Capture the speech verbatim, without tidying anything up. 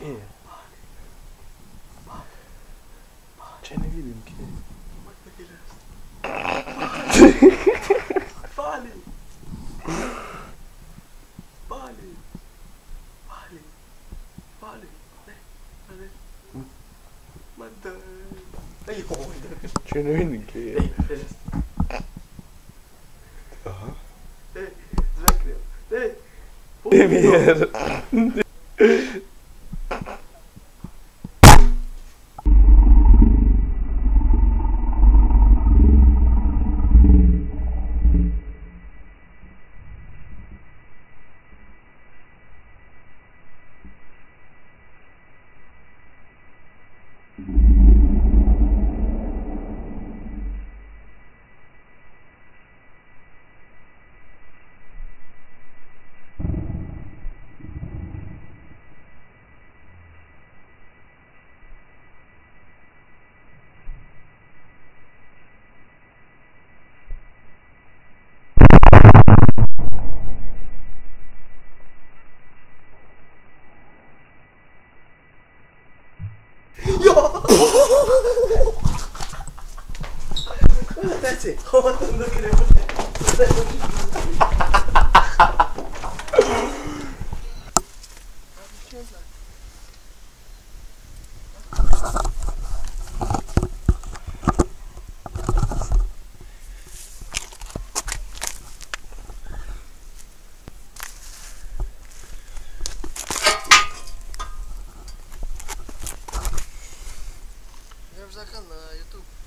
Ke? Če ne vidim, kje? Pali! Pali! Pali! Pali! Ne, ne. Manda! Ej, oj! Če ne vidim, kje je? Ej, ej, Aha. ej, zveknil. Ej! Je mir. That's it. Oh, I'm looking at it. Я вже закан на YouTube.